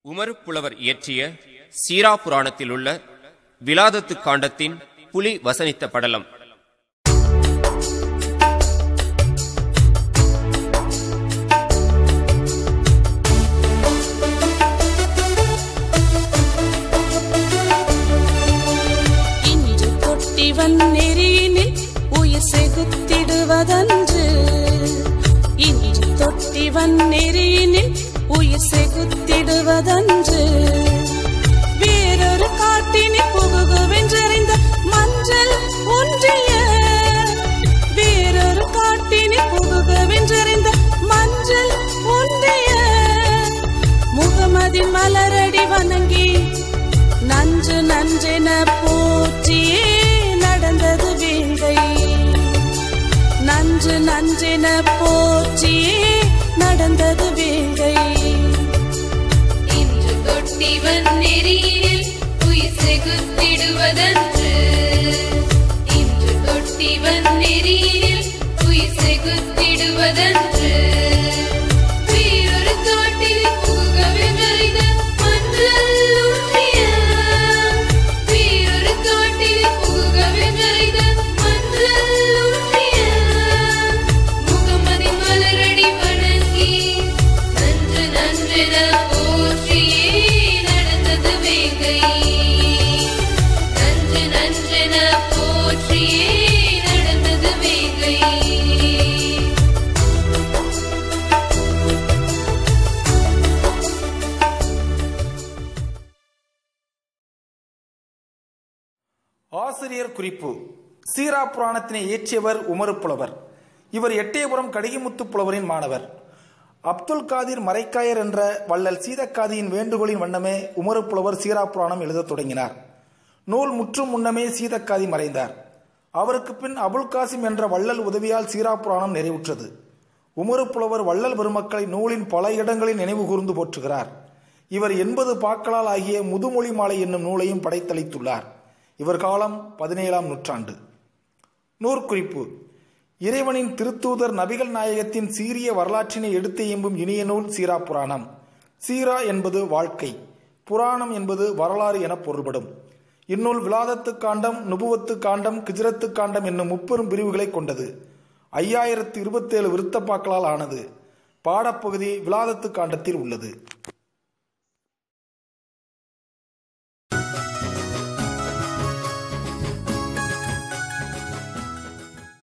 உமறு புலவர் இயற்றிய சீரா புராணத்தில் உள்ள விலாதத்து காண்டத்தின் புலி வசனித்த படலம். இன்று தொட்டிவன் நெறியினில் உயிர் செகுத்திடுவதன்று, இன்று தொட்டிவன் நெறியினில் உயிர் செகுத்திடுவதன்று, வேறொரு காட்டினில் புகுகுவென்றறிந்த மஞ்சள் ஒன்றிய, வேறொரு காட்டினில் புகுகுவென்றறிந்த மஞ்சள் ஒன்றிய, முகமதின் மலரடி வணங்கி நன்று நன்றென போற்றியே நடந்தது வேங்கை, நன்று நன்றென போற்றியே நடந்தது வேங்கை. இன்று தொட்டிவன் நெறியில் உயிர் செகுத்திடுவதன்று, இன்று தொட்டிவன் நெறியில் உயிர் செகுத்திடுவதன்று, வேறொரு காட்டில் புகுகவென்றறிந்த மஞ்சள் ஒன்றிய, வேறொரு காட்டில் புகுகவென்றறிந்த மஞ்சள் ஒன்றிய, முகமதின் மலரடி வணங்கி நன்று நன்றென போற்றியே நடந்தது வேங்கை, நன்று நன்றென போற்றியே நடந்தது வேங்கை. ஆசிரியர் குறிப்பு. சீரா புராணத்தினை இயற்றியவர் உமறு புலவர். இவர் எட்டயபுரம் கடிகைமுத்து புலவரின் மாணவர். அப்துல் காதிர் மரைக்காயர் என்ற வள்ளல் சீதக்காதியின் வேண்டுகோளின் வண்ணமே உமறு புலவர் சீரா புராணம் எழுதத் தொடங்கினார். நூல் முற்றும் முன்னமே சீதக்காதி மறைந்தார். அவருக்கு பின் அபுல் காசிம் என்ற வள்ளல் உதவியால் சீரா புராணம் நிறைவுற்றது. உமறு புலவர் வள்ளல் பெருமக்களை நூலின் பல இடங்களில் நினைவு கூர்ந்து போற்றுகிறார். இவர் 80 பாக்களால் ஆகிய முதுமொழி மாலை என்னும் நூலையும் படைத்தளித்துள்ளார். இவர் காலம் 17ஆம் நூற்றாண்டு. நூற்குறிப்பு. இறைவனின் திருத்தூதர் நபிகள் நாயகத்தின் சீரிய வரலாற்றினை எடுத்து இயம்பும் இனிய நூல் சீரா புராணம். சீரா என்பது வாழ்க்கை, புராணம் என்பது வரலாறு என பொருள்படும். இந்நூல் விலாதத்து காண்டம், நுபுவத்து காண்டம், கிஜ்ரத்து காண்டம் என்னும் 30 பிரிவுகளை கொண்டது. 5027 விருத்தப்பாக்களால் ஆனது. பாடப்பகுதி விலாதத்து காண்டத்தில் உள்ளது.